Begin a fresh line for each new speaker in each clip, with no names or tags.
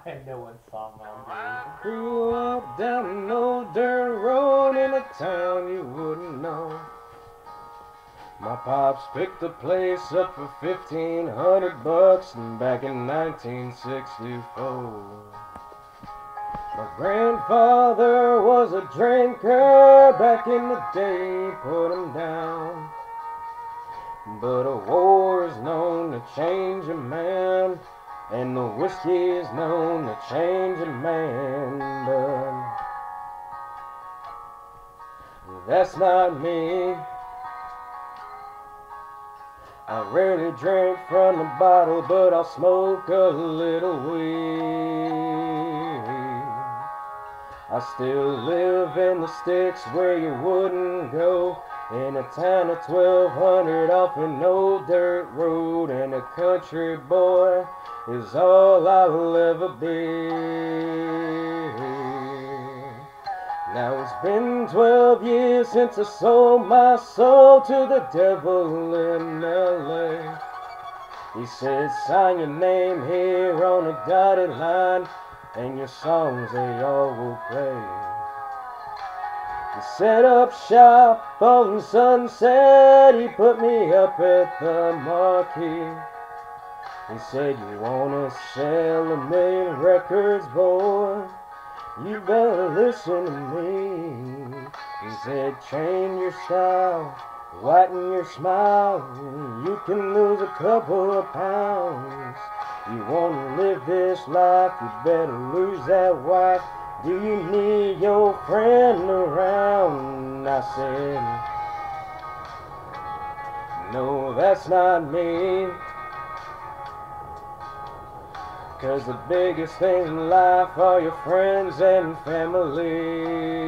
I know what song I'll do.
Grew up down an old dirt road in a town you wouldn't know. My pops picked the place up for $1,500 back in 1964. My grandfather was a drinker back in the day, put him down. But a war is known to change a man, and the whiskey is known to change a man. But that's not me. I rarely drink from the bottle, but I'll smoke a little weed. I still live in the sticks where you wouldn't go, in a town of 1,200 off an old dirt road, and a country boy is all I'll ever be. Now it's been 12 years since I sold my soul to the devil in L.A. He said, sign your name here on a dotted line, and your songs they all will play. He set up shop on Sunset, he put me up at the marquee. He said, you wanna sell 1,000,000 records, boy? You better listen to me. He said, change your style, whiten your smile, you can lose a couple of pounds. You wanna live this life, you better lose that wife. Do you need your friend around? I said, no, that's not me. 'Cause the biggest things in life are your friends and family.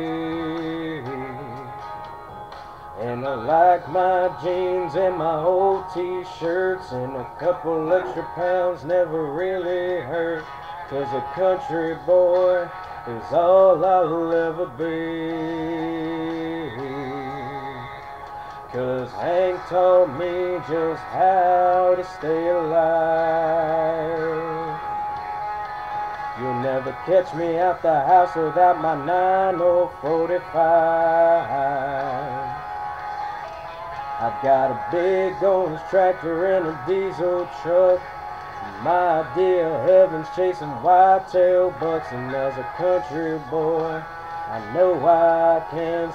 And I like my jeans and my old t-shirts, and a couple extra pounds never really hurt. 'Cause a country boy is all I'll ever be. 'Cause Hank taught me just how to stay alive. You'll never catch me out the house without my 9045. I've got a big Owens tractor and a diesel truck. My idea of heaven's chasing whitetail bucks, and as a country boy, I know I can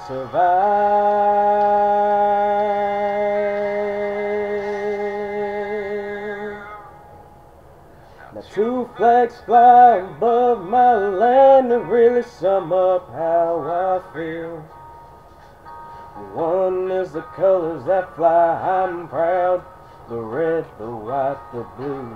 survive. Now 2 flags fly above my land to really sum up how I feel. One is the colors that fly, I'm proud, the red, the white, the blue.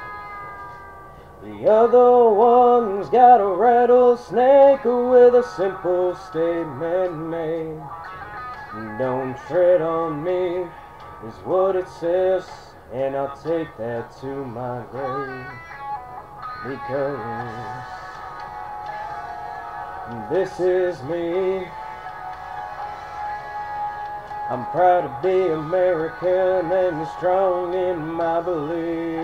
The other one's got a rattlesnake with a simple statement made. Don't tread on me is what it says, and I'll take that to my grave. Because this is me. I'm proud to be American and strong in my belief.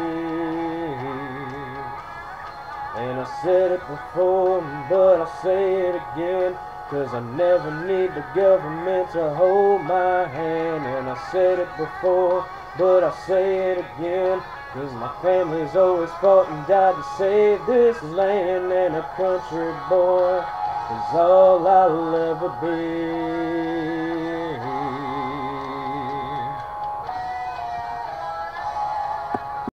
And I said it before, but I'll say it again, 'cause I never need the government to hold my hand. And I said it before, but I'll say it again, 'cause my family's always fought and died to save this land. And a country boy is all I'll ever be.